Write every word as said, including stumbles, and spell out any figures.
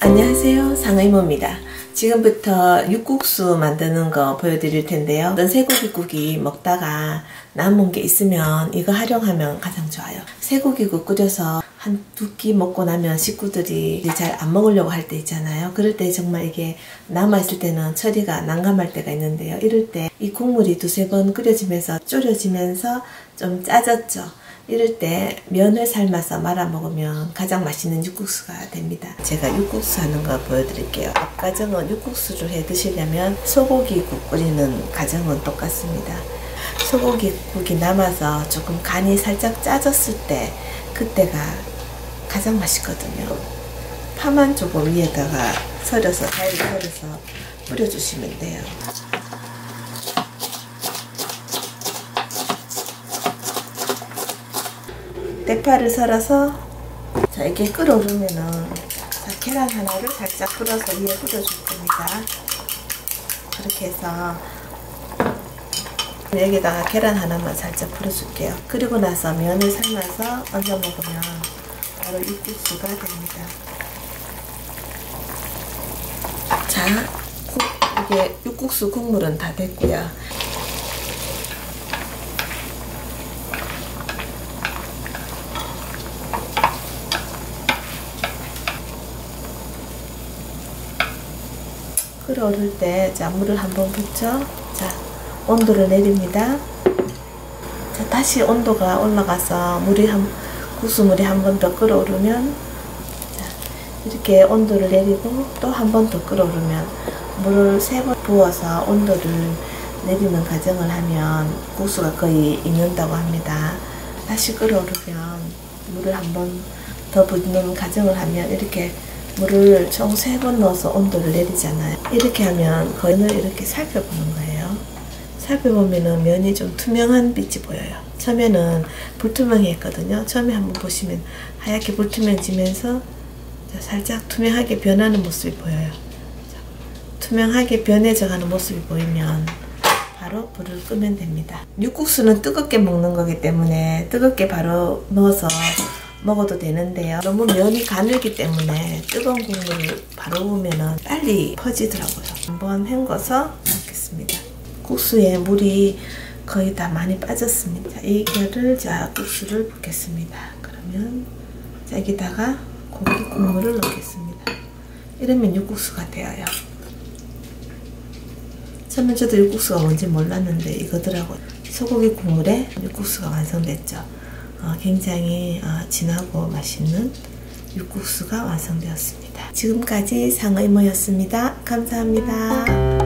안녕하세요, 상의모입니다. 지금부터 육국수 만드는 거 보여드릴 텐데요. 어떤 쇠고기국이 먹다가 남은 게 있으면 이거 활용하면 가장 좋아요. 쇠고기국 끓여서 한 두 끼 먹고 나면 식구들이 잘 안 먹으려고 할 때 있잖아요. 그럴 때 정말 이게 남아있을 때는 처리가 난감할 때가 있는데요. 이럴 때 이 국물이 두세 번 끓여지면서 졸여지면서 좀 짜졌죠. 이럴 때 면을 삶아서 말아 먹으면 가장 맛있는 육국수가 됩니다. 제가 육국수 하는 거 보여드릴게요. 앞 과정은 육국수를 해 드시려면 소고기국 끓이는 과정은 똑같습니다. 소고기국이 남아서 조금 간이 살짝 짜졌을 때 그때가 가장 맛있거든요. 파만 조금 위에다가 썰어서 잘게 썰어서 뿌려주시면 돼요. 대파를 썰어서 자 이렇게 끓어오르면은 자, 계란 하나를 살짝 풀어서 위에 뿌려줄 겁니다. 그렇게 해서 여기다가 계란 하나만 살짝 풀어줄게요. 그리고 나서 면을 삶아서 얹어 먹으면 바로 육국수가 됩니다. 자, 국, 이게 육국수 국물은 다 됐고요. 끓어오를 때 자 물을 한번 붓죠. 자 온도를 내립니다. 자 다시 온도가 올라가서 물이 한 국수물이 한 번 더 끓어오르면 자 이렇게 온도를 내리고 또 한 번 더 끓어오르면 물을 세 번 부어서 온도를 내리는 과정을 하면 국수가 거의 익는다고 합니다. 다시 끓어오르면 물을 한 번 더 붓는 과정을 하면 이렇게 물을 총 세 번 넣어서 온도를 내리잖아요. 이렇게 하면 면을 이렇게 살펴보는 거예요. 살펴보면은 면이 좀 투명한 빛이 보여요. 처음에는 불투명했거든요. 처음에 한번 보시면 하얗게 불투명해지면서 살짝 투명하게 변하는 모습이 보여요. 투명하게 변해져 가는 모습이 보이면 바로 불을 끄면 됩니다. 육국수는 뜨겁게 먹는 거기 때문에 뜨겁게 바로 넣어서 먹어도 되는데요. 너무 면이 가늘기 때문에 뜨거운 국물을 바로 부으면 빨리 퍼지더라고요. 한번 헹궈서 넣겠습니다. 국수에 물이 거의 다 많이 빠졌습니다. 이거를 자 국수를 붓겠습니다. 그러면 자 여기다가 고기 국물을 넣겠습니다. 이러면 육국수가 되어요. 처음에 저도 육국수가 뭔지 몰랐는데 이거더라고요. 소고기 국물에 육국수가 완성됐죠. 어, 굉장히 어, 진하고 맛있는 육국수가 완성되었습니다. 지금까지 상의모였습니다. 감사합니다.